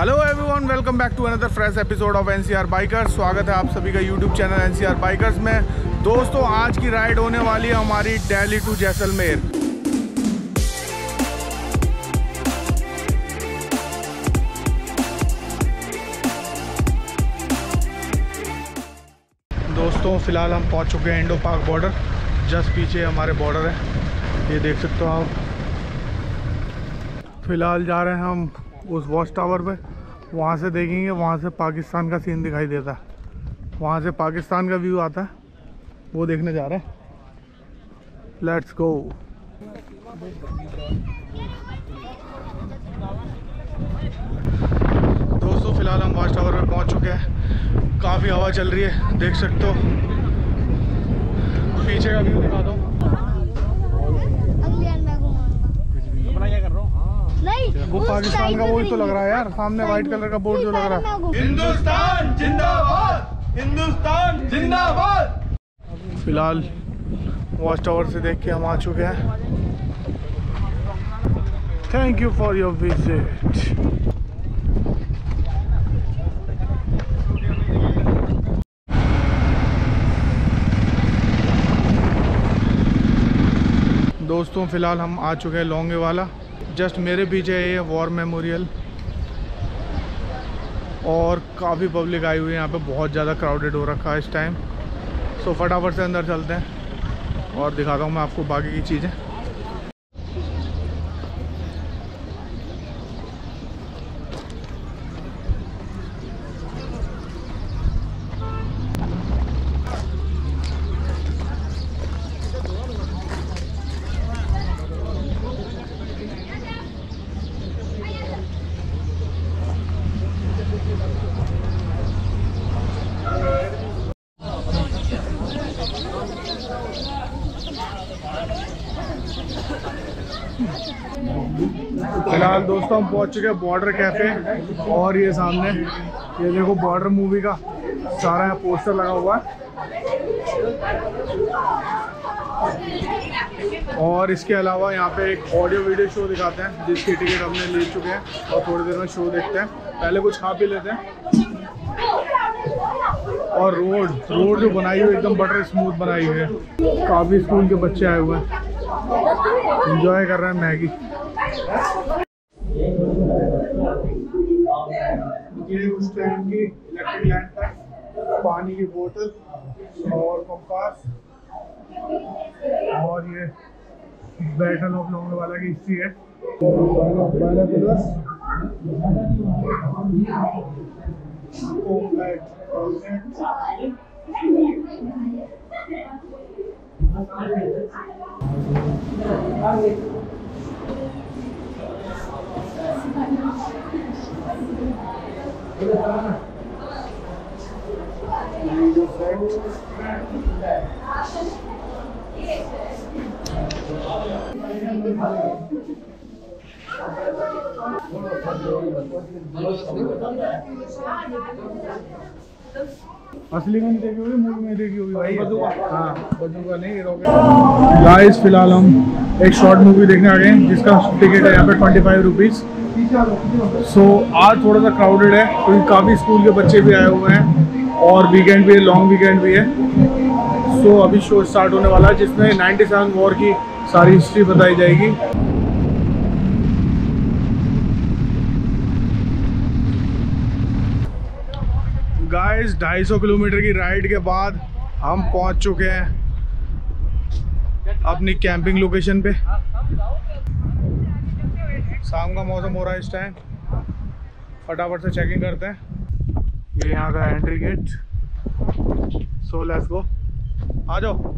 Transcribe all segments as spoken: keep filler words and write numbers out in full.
Hello everyone, welcome back to another fresh episode of NCR bikers. स्वागत है आप सभी का यूट्यूब चैनल एनसीआर बाइकर्स में। दोस्तों, आज की राइड होने वाली है हमारी दिल्ली टू जैसलमेर। दोस्तों, फ़िलहाल हम पहुंच चुके हैं इंडो पाक बॉर्डर। जस्ट पीछे हमारे बॉर्डर है, ये देख सकते हो आप। फ़िलहाल जा रहे हैं हम उस वॉच टावर पे, वहाँ से देखेंगे, वहाँ से पाकिस्तान का सीन दिखाई देता है, वहाँ से पाकिस्तान का व्यू आता है, वो देखने जा रहे हैं। Let's go. दोस्तों, फ़िलहाल हम वॉच टावर पे पहुँच चुके हैं। काफ़ी हवा चल रही है, देख सकते हो। पीछे का व्यू दिखा दो। वो पाकिस्तान का वही तो लग रहा है यार, सामने व्हाइट कलर का बोर्ड जो लग रहा है। हिंदुस्तान जिंदाबाद, हिंदुस्तान जिंदाबाद। फिलहाल वॉच टावर से देख के हम आ चुके हैं। Thank you for your visit. दोस्तों, फिलहाल हम आ चुके हैं लोंगे वाला। जस्ट मेरे पीछे है ये वॉर मेमोरियल, और काफ़ी पब्लिक आई हुई है यहाँ पे। बहुत ज़्यादा क्राउडेड हो रखा है इस टाइम। सो फटाफट से अंदर चलते हैं और दिखाता हूँ मैं आपको बाकी की चीज़ें। फिलहाल दोस्तों, हम पहुंच चुके हैं बॉर्डर कैफे, और ये सामने ये देखो बॉर्डर मूवी का सारा यहाँ पोस्टर लगा हुआ है। और इसके अलावा यहाँ पे एक ऑडियो वीडियो शो दिखाते हैं, जिसकी टिकट हमने ले चुके हैं, और थोड़ी देर में शो देखते हैं। पहले कुछ खा पी लेते हैं। और रोड रोड जो बनाई हुई एकदम बटर स्मूथ बनाई हुई है। काफ़ी स्कूल के बच्चे आए हुए हैं, एंजॉय कर रहे हैं मैगी। ये उस टाइम की इलेक्ट्रिक लैंप है, पानी की बोतल और कंपास, और ये बैटल ऑफ लोंगे वाला की हिस्ट्री है। असली में नहीं देखी होगी, मूवी में देखी होगी भाई। हाँ, बंदूका नहीं, रॉकेट। गाइस, फिलहाल हम एक शॉर्ट मूवी देखने आ गए हैं, जिसका टिकट है यहाँ पे ट्वेंटी फाइव रुपीज़। सो आज थोड़ा सा क्राउडेड है, क्योंकि काफ़ी स्कूल के बच्चे भी आए हुए हैं, और वीकेंड भी है, लॉन्ग वीकेंड भी है। सो so, अभी शो स्टार्ट होने वाला है, जिसमें नाइन्टी सेवन वॉर की सारी हिस्ट्री बताई जाएगी। गाइस, ढाई सौ किलोमीटर की राइड के बाद हम पहुंच चुके हैं अपनी कैंपिंग लोकेशन पे। शाम का मौसम हो रहा है इस टाइम। फटाफट से चेकिंग करते हैं। ये यहाँ का entry gate. So let's go, आ जाओ।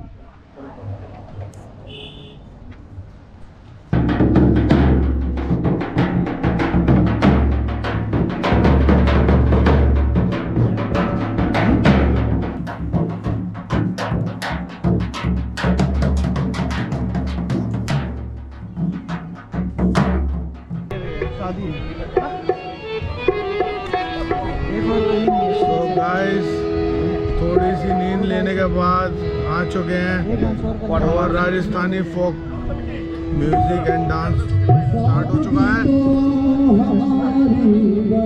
So guys, थोड़ी सी नींद लेने के बाद आ चुके हैं और Rajasthani folk music and dance start हो चुका है।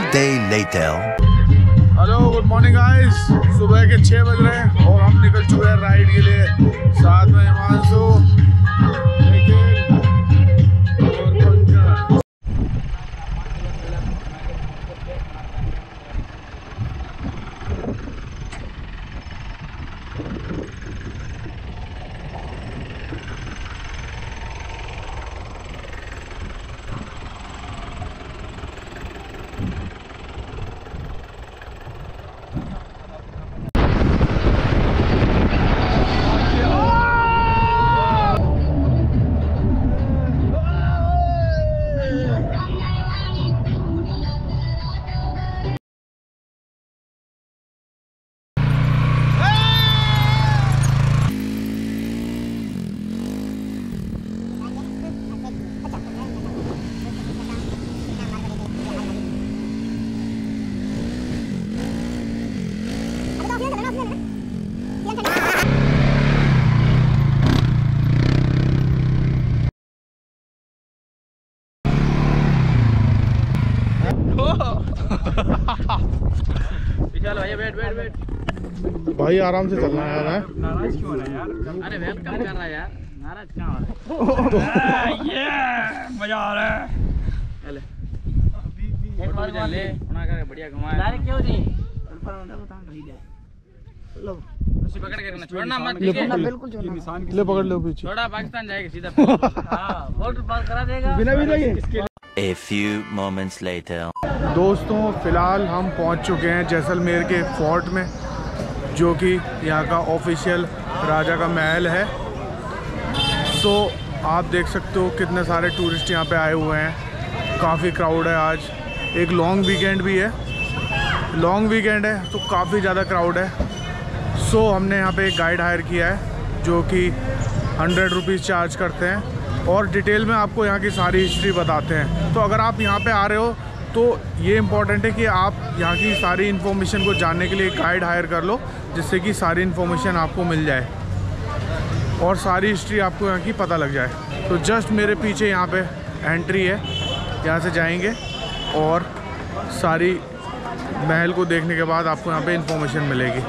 day later. Hello good morning guys, सुबह के छः बज रहे हैं और हम निकल चुके हैं राइड के लिए। साथ में हिमांशु, निखिल और पंकज। भाई बैठ बैठ बैठ भाई आराम से चलना है यार। नाराज क्यों हो रहा है यार? अरे वेलकम कर रहा है यार, नाराज कहाँ हो रहा है? ये मजा आ रहा है। चले एक बार चल ले उना कर बढ़िया घुमाए। डायरेक्ट क्यों नहीं ऊपर उधर उतार रही है। लो उसी पकड़ के रखना, छोड़ना मत। बिल्कुल छोड़ना, ले पकड़ लो पीछे। छोड़ा पाकिस्तान जाएगा सीधा। हां बॉर्डर पार करा देगा बिना भी रही। A few moments later. दोस्तों फ़िलहाल हम पहुंच चुके हैं जैसलमेर के फोर्ट में, जो कि यहाँ का ऑफिशियल राजा का महल है। सो आप देख सकते हो कितने सारे टूरिस्ट यहाँ पे आए हुए हैं। काफ़ी क्राउड है आज, एक लॉन्ग वीकेंड भी है। लॉन्ग वीकेंड है तो काफ़ी ज़्यादा क्राउड है। सो हमने यहाँ पे एक गाइड हायर किया है जो कि हंड्रेड रुपीज़ चार्ज करते हैं और डिटेल में आपको यहाँ की सारी हिस्ट्री बताते हैं। तो अगर आप यहाँ पे आ रहे हो तो ये इम्पॉर्टेंट है कि आप यहाँ की सारी इन्फॉर्मेशन को जानने के लिए एक गाइड हायर कर लो, जिससे कि सारी इन्फॉर्मेशन आपको मिल जाए और सारी हिस्ट्री आपको यहाँ की पता लग जाए। तो जस्ट मेरे पीछे यहाँ पे एंट्री है, यहाँ से जाएंगे और सारी महल को देखने के बाद आपको यहाँ पे इन्फॉर्मेशन मिलेगी।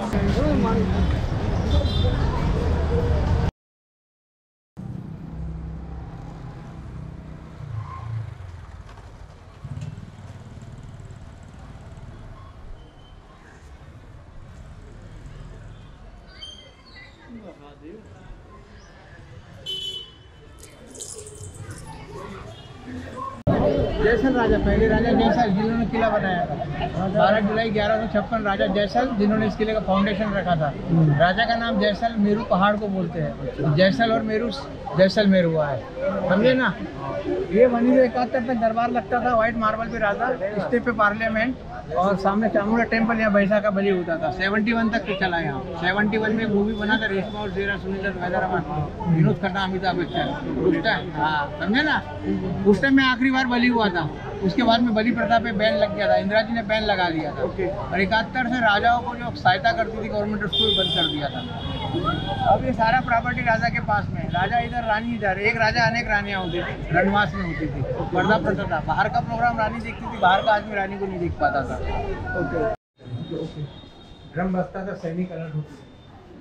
जयसल राजा, पहले राजा जयसल जिन्होंने किला बनाया था। बारह जुलाई ग्यारह सौ छप्पन राजा जयसल जिन्होंने इस किले का फाउंडेशन रखा था। राजा का नाम जयसल मेरू पहाड़ को बोलते हैं। जयसल और मेरू जैसलमेर हुआ है, समझे ना। ये उन्नीस सौ इकहत्तर तक दरबार लगता था, व्हाइट मार्बल पे राजा, स्टेप पे पार्लियामेंट और सामने चामुंडा टेम्पल, यहाँ बैसा का बलि होता था। इकहत्तर तक तो चला यहाँ। इकहत्तर में मूवी बना था रेशमा और शेरा, सुनील वैदरमान, विनोद खन्ना, अमिताभ बच्चन उस टाइम। हाँ समझे ना, उस टाइम में आखिरी बार बलि हुआ था। उसके बाद में बलि प्रथा पे बैन लग गया था, इंदिरा जी ने बैन लगा दिया था। और इकहत्तर से राजाओं को जो सहायता करती थी गवर्नमेंट, उसको भी बंद कर दिया था। अब ये सारा प्रॉपर्टी राजा के पास में, राजा इधर रानी इधर, एक राजा अनेक रानियाँ होती थी, रणवास में होती थी, पर्दा प्रथा था। बाहर का प्रोग्राम रानी देखती थी, बाहर का आदमी रानी को नहीं देख पाता था। ओके ओके, ड्रम बजता था, सैनिक अलर्ट होती थी।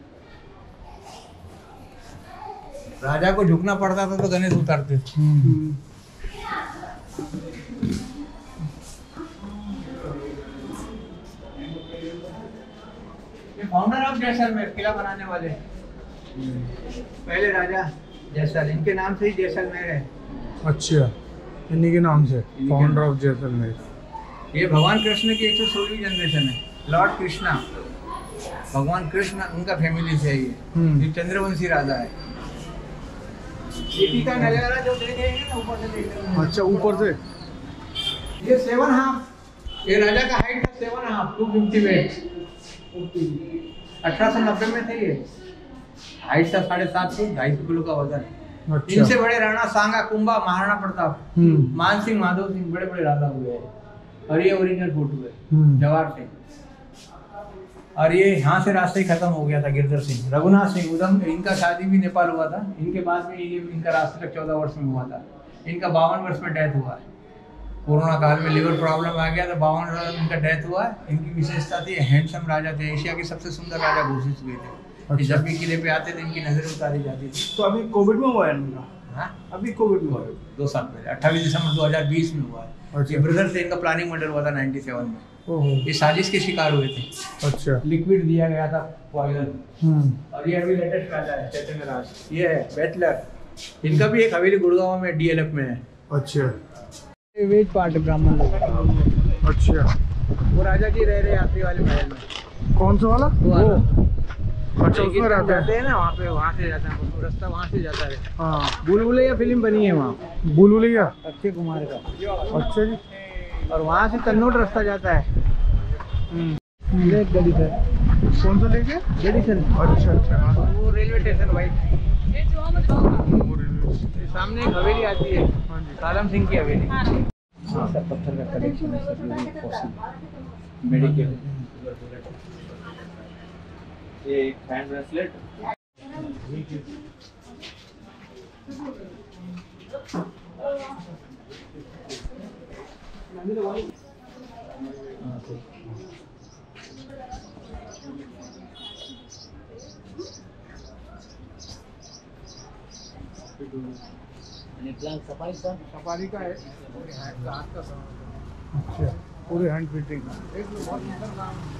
राजा को झुकना पड़ता था तो गणेश उतारते थे। फाउंडर ऑफ जैसलमेर, किला बनाने वाले पहले राजा जैसल, इनके नाम से ही जैसलमेर है। अच्छा, इन्हीं के नाम से फाउंडर ऑफ जैसलमेर। ये भगवान कृष्ण की एक सौ सोलहवीं जनरेशन है। लॉर्ड कृष्णा, भगवान कृष्ण उनका फैमिली से है ये। ये चंद्रवंशी राजा है। ये टीका नजारा जो देख रहे हैं ना, ऊपर से देख रहे हैं। अच्छा, ऊपर से ये सेवन हाफ, ये राजा का हाइट था seven half two fifty weight. अठारह सौ नब्बे में थे ये। हाइट था साढ़े सात फुट, ढाई सौ किलो का वजन। अच्छा। इनसे बड़े राणा सांगा, कुंभा, महाराणा प्रताप, मान सिंह, माधव सिंह, बड़े बड़े राजा हुए हैं। और ये ओरिजिनल फोटो है जवाहर सिंह। और ये यहाँ से रास्ता ही खत्म हो गया था, गिरधर सिंह, रघुनाथ सिंह उधम। इनका शादी भी नेपाल हुआ था। इनके बाद में ये इनका रास्ता तक चौदह वर्ष में हुआ था। इनका बावन वर्ष में डेथ हुआ है। कोरोना काल में लिवर प्रॉब्लम आ गया तो बावन साल में इनका डेथ हुआ। इनकी विशेषता थी हैंडसम राजा थे, एशिया के सबसे सुंदर राजा घोषित हुए थे। अच्छा। जब भी किले पे आते थे इनकी नजर उतारी जाती थी। तो अभी कोविड में हुआ है इनका? हाँ अभी कोविड में हुआ है। दो साल पहले अट्ठाईस दिसंबर दो हज़ार बीस में हुआ है। अच्छा। ये ब्रदर थे, इनका प्लानिंग मर्डर हुआ था सत्तानवे में। ओहो। ये साजिश के शिकार हुए थे। अच्छा। लिक्विड दिया गया था पॉइजन। हम्म। और ये अभी लेटेस्ट राजा है चैतन्य राज। ये है बैटलर। इनका भी एक हवेली गुड़गांव में डीएलएफ में है। अच्छा। ये वेज पार्ट ब्राह्मण लोग। अच्छा। वो राजा जी रह रहे यात्री वाले महल में। कौन सा वाला? वो वाला। अच्छा उसमें रहता जाते है। हैं ना वहाँ पे, वहाँ से जाता है रास्ता, वहाँ से जाता है। हाँ। बुलबुलैया फिल्म बनी है वहाँ, बुलबुलैया। अक्षय कुमार का। अच्छा जी। और वहाँ से तन्नोट रास्ता जाता है। ये एक गली है। कौन सा लेके? जडीसन। अच्छा अच्छा। हाँ। वो रेलवे स्टेशन भाई। वो रेलवे। सामने एक हवेली आती है, हाँ जी। कालम सिंह की हवेली। सब पत्थर का कलेक्शन है, सब फॉसिल मेडिकल। ये हैंड ब्रेसलेट सफारी का सफारी का है, हाथ का। अच्छा। पूरे हैंड फिटिंग। एक बहुत सुंदर काम